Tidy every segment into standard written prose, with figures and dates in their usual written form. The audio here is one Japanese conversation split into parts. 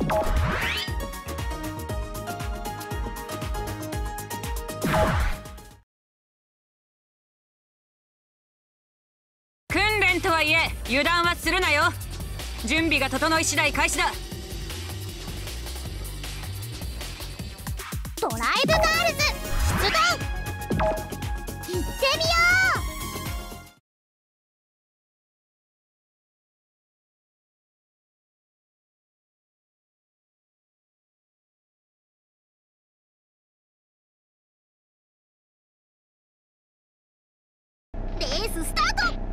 訓練とはいえ油断はするなよ。準備が整い次第開始だ。 ドライブガールズ出動。行ってみよう。レーススタート。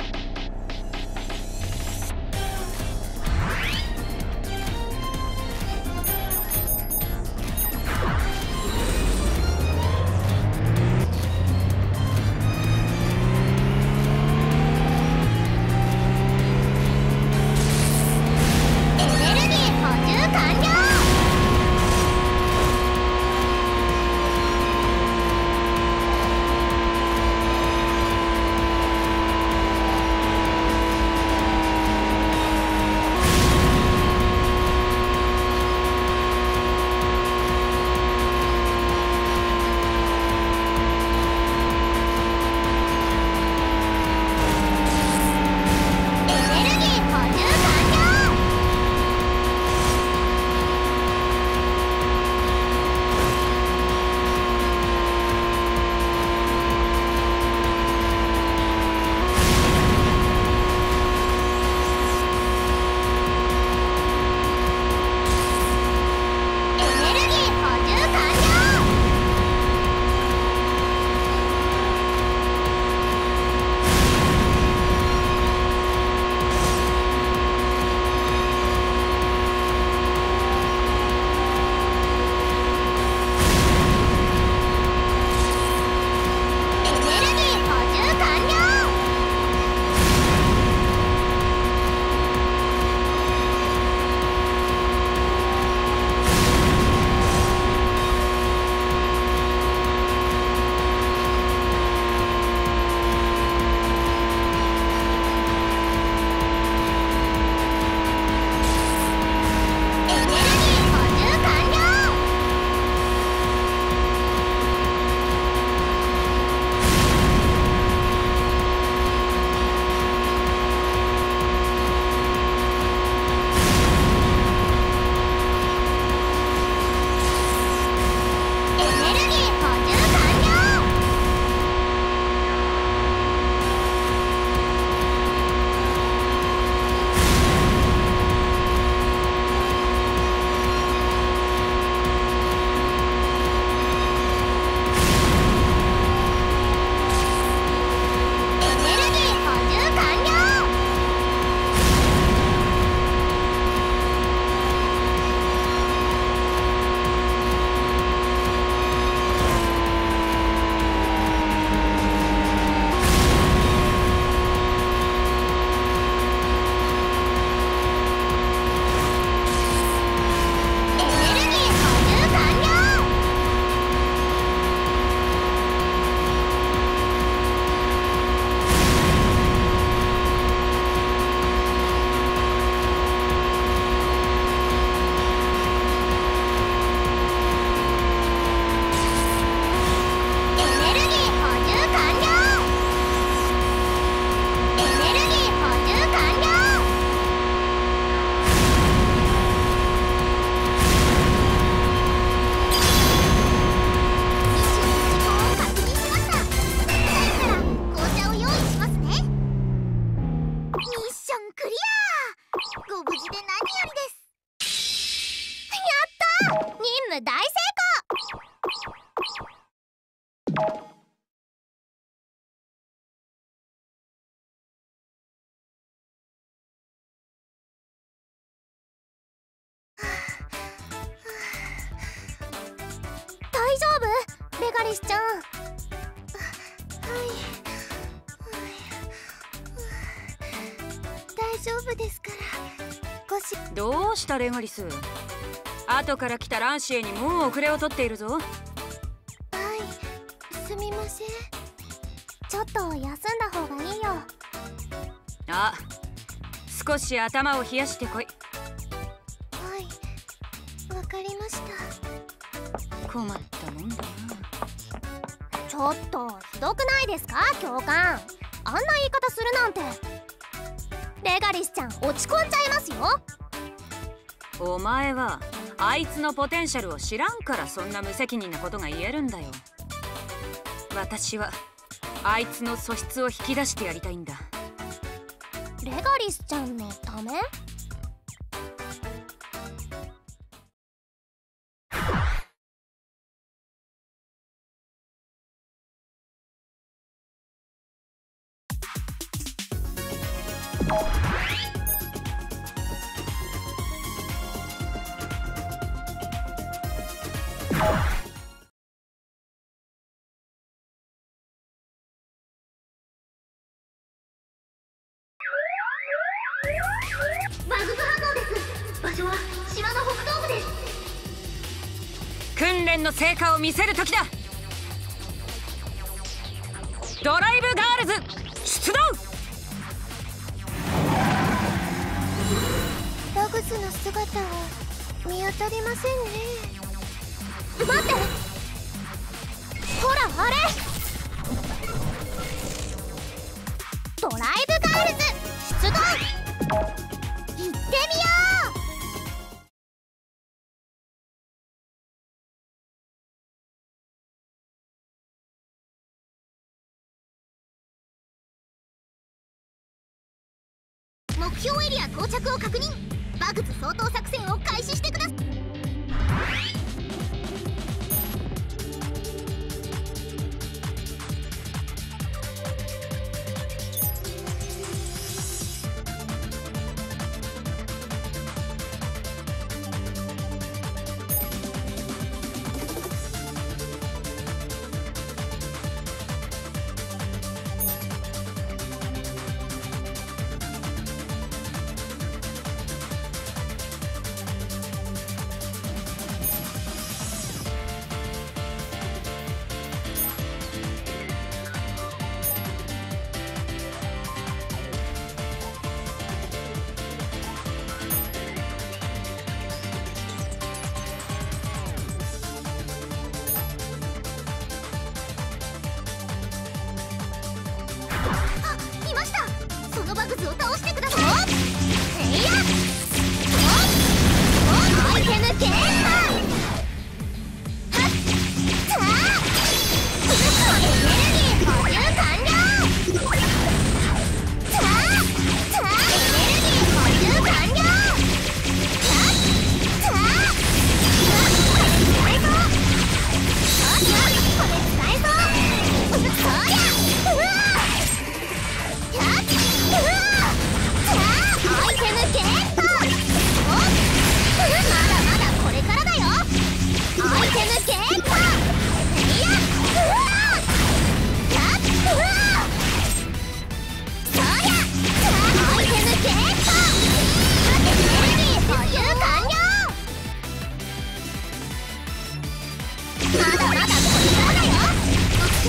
大丈夫メガリスちゃん。はい、大丈夫ですから。 どうしたレガリス、後から来たランシエにもう遅れを取っているぞ。 はい、すみません。ちょっと休んだ方がいいよ。 あ、少し頭を冷やしてこい。 はい、 困ったもんだな。 ちょっとひどくないですか教官。あんな言い方するなんて。レガリスちゃん落ち込んじゃいますよ。 お前はあいつのポテンシャルを知らんからそんな無責任なことが言えるんだよ。私はあいつの素質を引き出してやりたいんだ。 レガリスちゃんのため？ バグズ反応です。場所は島の北東部です。 訓練の成果を見せる時だ。ドライブガールズ出動。 バグズの姿は見当たりませんね。待って、ほらあれ、ドライブガールズ出動。行ってみよ目標エリア到着を確認。バグズ掃討作戦を開始してください。そのバグズを倒してください。えいやアイテムゲームはっさあエネルギー補充完了。さあエネルギー補充完了。さあこれ使えそう。これ使えそう。そうやうわやっアイテムゲット。まだまだこれからだよ。アイテムゲット。いやうわやっうわそうやアイテムゲット。エネルギー補充完了。まだまだこれからだよ。目標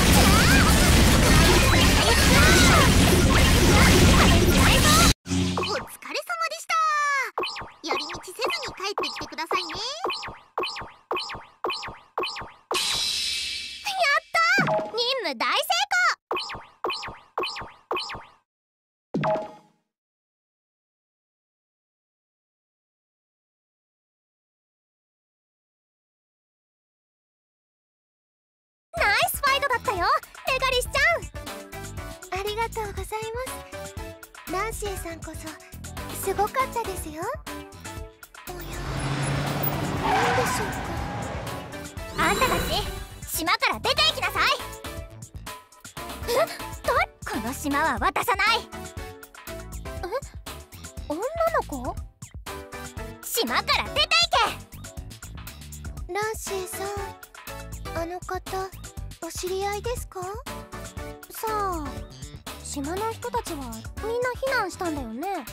お疲れ様でした。寄り道せずに帰ってきてくださいね。 やったー、任務大成功。ナイスファイトだったよ、レガリスちゃん。ありがとうございます。ランシーさんこそすごかったですよ。おや、何でしょうか。あんたたち島から出て行きなさい。この島は渡さない。女の子？島から出て行け。ランシーさん、あの方お知り合いですか？さあ、島の人たちはみんな避難したんだよね。はい。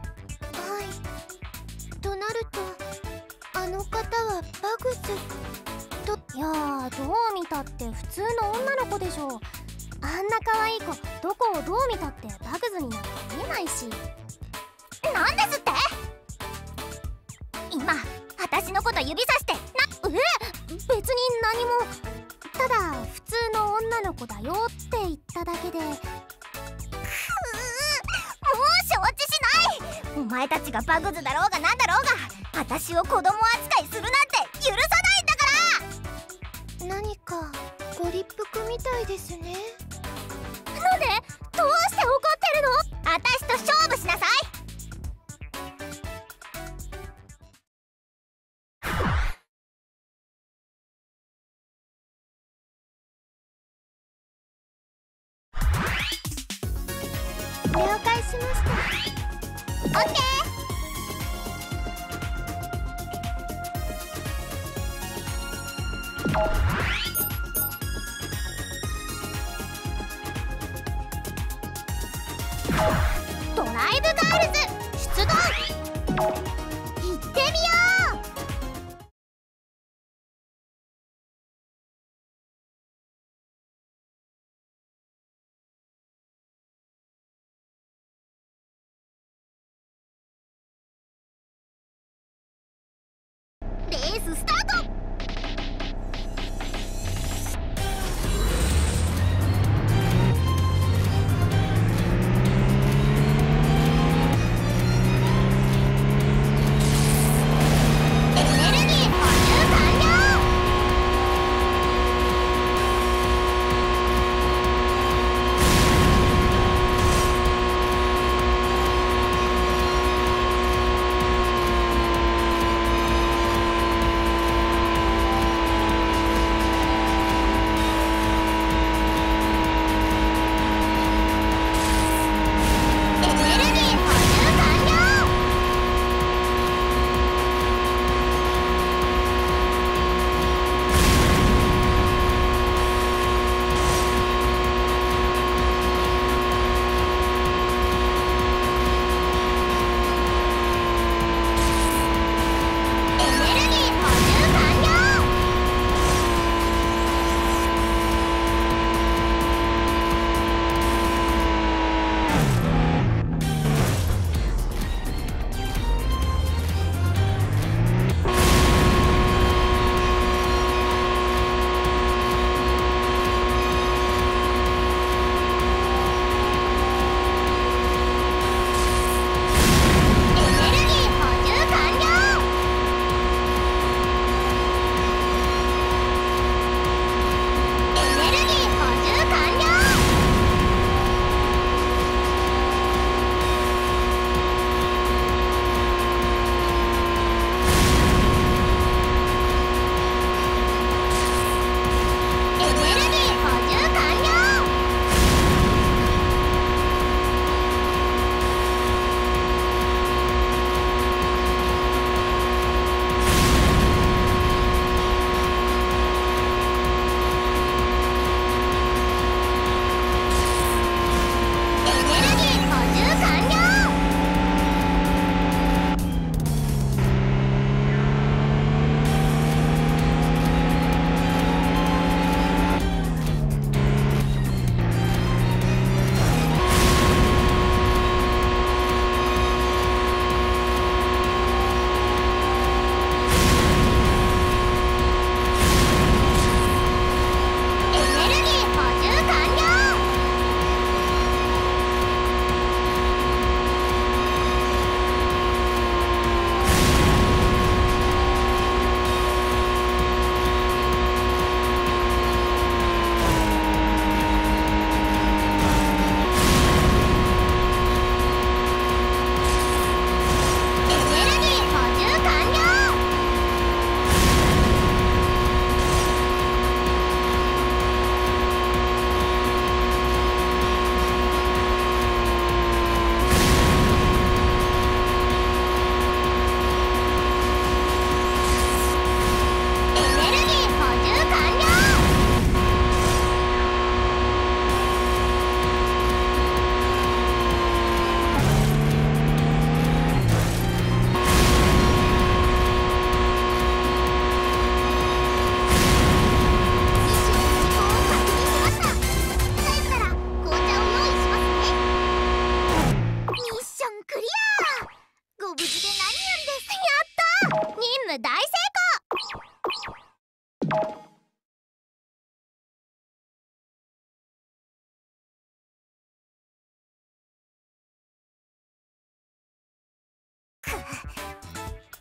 となるとあの方はバグズと。いやー、どう見たって普通の女の子でしょ。あんな可愛い子どこをどう見たってバグズになんか見えないし。なんですって？今私のこと指さしてバグズ別に何も。ただ普通の女の子だよって言っただけで。もう承知しない。お前たちがバグズだろうがなんだろうが、私を子供扱いするなんて許さないんだから。何かご立腹みたいですね。なんで？どうして怒ってるの？私と勝負しなさい。了解しました。オッケー。ドライブガールズ出動。行ってみよう。レーススタート。エネルギー補充完了。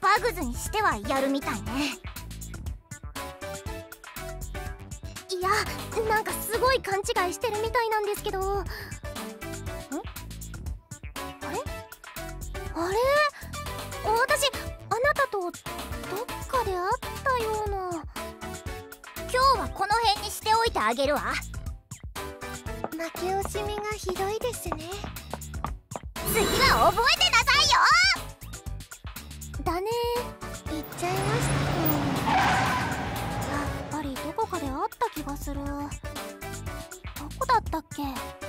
バグズにしてはやるみたいね。いや、なんかすごい勘違いしてるみたいなんですけど。あれ私、あなたとどっかで会ったような。今日はこの辺にしておいてあげるわ。 負け惜しみがひどいですね。 次は覚えてなさいよ。 だね、言っちゃいましたね。 やっぱりどこかで会った気がする。どこだったっけ。